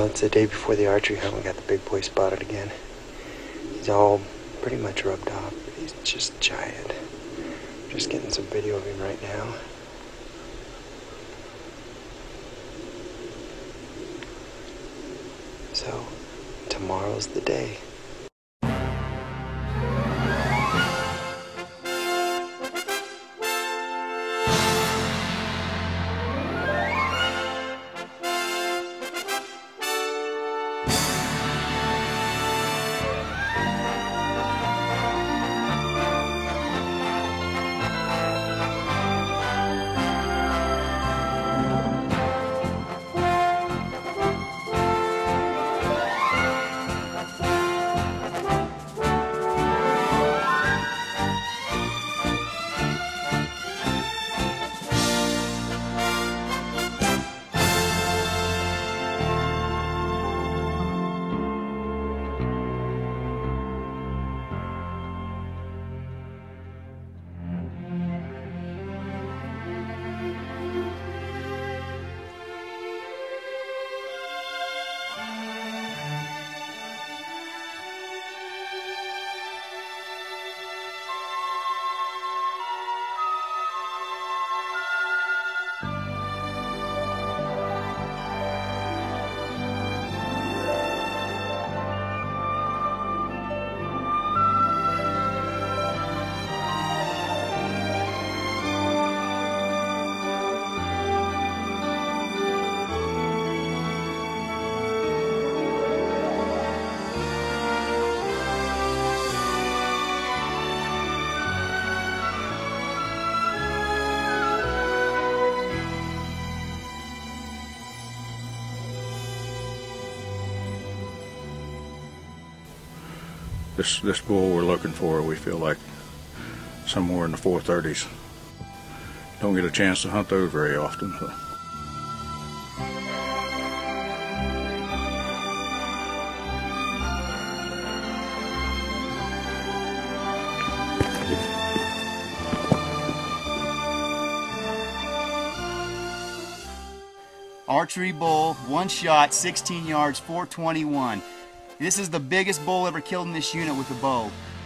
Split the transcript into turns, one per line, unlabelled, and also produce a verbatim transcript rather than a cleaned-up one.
it's the day before the archery hunt. We got the big boy spotted again. He's all pretty much rubbed off, but he's just giant. Just getting some video of him right now. So, tomorrow's the day.
This, this bull we're looking for, we feel like somewhere in the four thirties. Don't get a chance to hunt those very often. So.
Archery bull, one shot, sixteen yards, four twenty-one. This is the biggest bull ever killed in this unit with a bow.